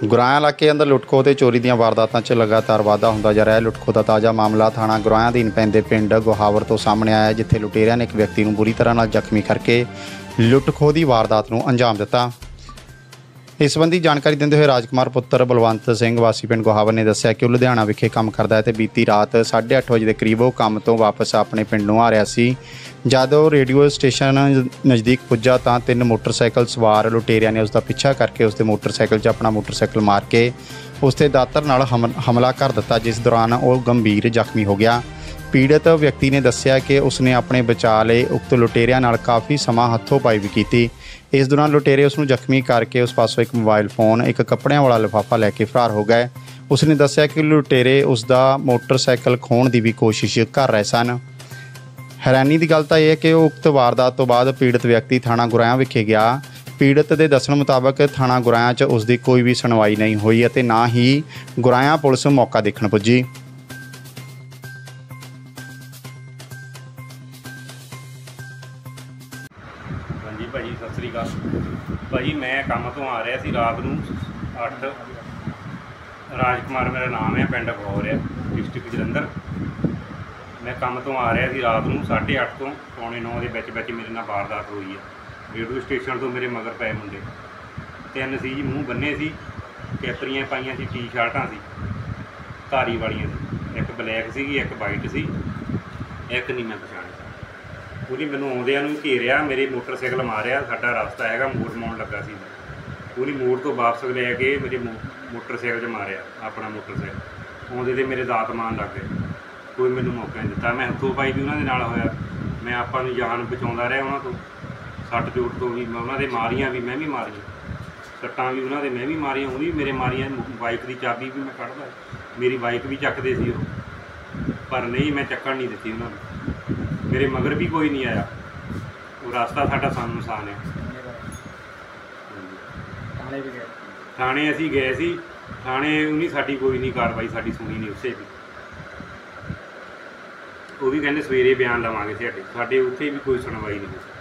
ਗੁਰਾਇਆ ਇਲਾਕੇ ਅੰਦਰ ਲੁੱਟਖੋ ਤੇ ਚੋਰੀ ਦੀਆਂ ਵਾਰਦਾਤਾਂ 'ਚ ਲਗਾਤਾਰ ਵਾਧਾ ਹੁੰਦਾ ਜਾ ਰਿਹਾ ਹੈ। ਲੁੱਟਖੋ ਦਾ ਤਾਜ਼ਾ ਮਾਮਲਾ ਥਾਣਾ ਗੁਰਾਇਆ ਅਧੀਨ ਪੈਂਦੇ ਪਿੰਡ ਗੁਹਾਵਰ ਤੋਂ ਸਾਹਮਣੇ ਆਇਆ, ਜਿੱਥੇ ਲੁਟੇਰਿਆਂ ਨੇ ਇੱਕ ਵਿਅਕਤੀ ਨੂੰ ਬੁਰੀ ਤਰ੍ਹਾਂ ਨਾਲ ਜ਼ਖਮੀ ਕਰਕੇ ਲੁੱਟਖੋ ਦੀ ਵਾਰਦਾਤ ਨੂੰ ਅੰਜਾਮ ਦਿੱਤਾ। इस संबंधी जानकारी देंदे हुए राजकुमार पुत्र बलवंत सिंह वासी पिंड गुहावर ने दस्सिया कि लुधियाना विखे काम करता है तो बीती रात 8:30 बजे के करीब वो काम तो वापस अपने पिंड नूं आ रहा सी। जद वो रेडियो स्टेशन नज़दीक पुज्जा तो 3 मोटरसाइकिल सवार लुटेरिया ने उसका पीछा करके उसके मोटरसाइकिल 'च अपना मोटरसाइकिल मार के उसते दातर नाल हमला कर दिता, जिस दौरान वो गंभीर जख्मी हो गया। पीड़ित व्यक्ति ने दस्सिया कि उसने अपने बचाव लई उक्त लुटेरिया नाल काफ़ी समा हथों पाई भी की। इस दौरान लुटेरे उसनूं जख्मी करके उस पासों एक मोबाइल फोन, एक कपड़ियां वाला लिफाफा लैके फरार हो गए। उसने दस्सिया कि लुटेरे उसका मोटरसाइकिल खोण की भी कोशिश कर रहे सन। हैरानी की गल तां यह है कि उक्त वारदात तो बाद पीड़ित व्यक्ति थाणा गुराया विखे गया। पीड़ित के दस्सण मुताबक थाणा गुराया 'च उसकी कोई भी सुनवाई नहीं हुई और ना ही गुराया पुलिस मौका देखण पुजी। जी भाजी सत श्री अकाल भाजी, मैं काम तो आ रहा सी रात नूं 8। राजकुमार मेरा नाम है, पिंड गुहावर है, डिस्ट्रिक्ट जलंधर। मैं काम तो आ रहा सी रात नूं 8:30 तो 8:45 के बिच मेरे नाल वारदात हुई है। रेडियो स्टेशन तो मेरे मगर पए मुंडे 3 सी जी, मूँह बन्ने सी, कैपरियां पाइयां सी, टी शर्टां सी धारी वालियां सी, एक ब्लैक सी, एक वाइट सी, एक नहीं मैं पछाणी। ਉਹਨੇ ਮੈਨੂੰ ਆਉਂਦਿਆਂ ਨੂੰ ਘੇਰਿਆ, ਮੇਰੇ ਮੋਟਰਸਾਈਕਲ ਮਾਰਿਆ। ਸਾਡਾ ਰਸਤਾ ਹੈਗਾ ਮੋੜ ਮਾਉਣ ਲੱਗਾ ਸੀ, ਉਹਨੇ ਮੋੜ ਤੋਂ ਵਾਪਸ ਲੈ ਕੇ ਮੇਰੇ ਮੋਟਰਸਾਈਕਲ 'ਚ ਮਾਰਿਆ। ਆਪਣਾ ਮੋਟਰਸਾਈਕਲ ਆਉਂਦੇ ਤੇ ਮੇਰੇ ਦਾਤ ਮਾਰਨ ਲੱਗ ਗਏ। ਕੋਈ ਮੈਨੂੰ ਮੌਕਾ ਨਹੀਂ ਦਿੱਤਾ। ਮੈਂ ਹੱਥੋਂ ਪਾਈ ਵੀ ਉਹਨਾਂ ਦੇ ਨਾਲ ਹੋਇਆ। ਮੈਂ ਆਪਾਂ ਨੂੰ ਜਾਨ ਬਚਾਉਂਦਾ ਰਿਹਾ ਉਹਨਾਂ ਤੋਂ, ਸੱਟ ਚੋਟ ਤੋਂ ਵੀ। ਮੈਂ ਉਹਨਾਂ ਦੇ ਮਾਰੀਆਂ ਵੀ, ਮੈਂ ਵੀ ਮਾਰੀਆਂ ਸੱਟਾਂ ਵੀ ਉਹਨਾਂ ਦੇ ਮੈਂ ਵੀ ਮਾਰੀਆਂ, ਉਹ ਵੀ ਮੇਰੇ ਮਾਰੀਆਂ। ਬਾਈਕ ਦੀ ਚਾਬੀ ਵੀ ਮੈਂ ਕੱਢਦਾ, ਮੇਰੀ ਬਾਈਕ ਵੀ ਚੱਕਦੇ ਸੀ ਉਹ, ਪਰ ਨਹੀਂ ਮੈਂ ਚੱਕਣ ਨਹੀਂ ਦਿੱਤੀ ਉਹਨਾਂ ਨੂੰ। मेरे मगर भी कोई नहीं आया। वो रास्ता साडा सुनसान है। थाने असी गए सी, थाने उन्हीं साडी कोई नहीं कार्रवाई साडी सुनी नहीं। उसे भी वो भी कहते सवेरे बयान लवांगे, साडे उत्थे भी कोई सुनवाई नहीं।